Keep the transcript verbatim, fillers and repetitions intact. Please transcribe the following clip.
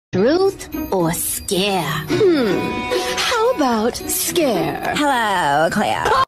Truth or scare? Hmm, how about scare? Hello, Cleo.